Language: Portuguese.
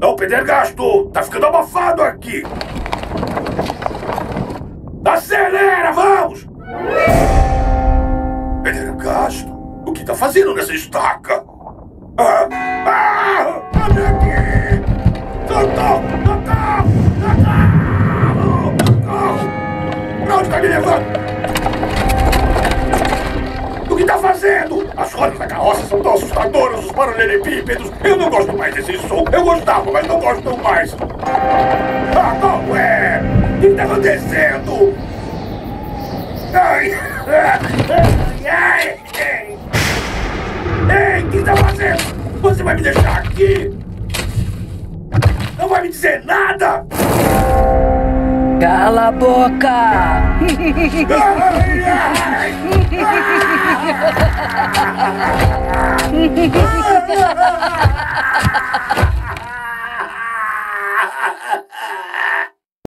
Não, Pendergasto! Tá ficando abafado aqui! Acelera, vamos! Pendergasto, o que tá fazendo nessa estaca? Olha aqui! Socorro! Socorro! Socorro! Socorro! Pra onde tá me levando? O que tá fazendo? As rodas da carroça são tão assustadoras, os paralelepípedos. Eu não gosto mais desse som. Eu gostava, mas não gosto mais. Qual é? O que tá acontecendo? Ai! Ai! Ei, o que tá fazendo? Você vai me deixar aqui? Não vai me dizer nada? Cala a boca! Ai, ai, ai.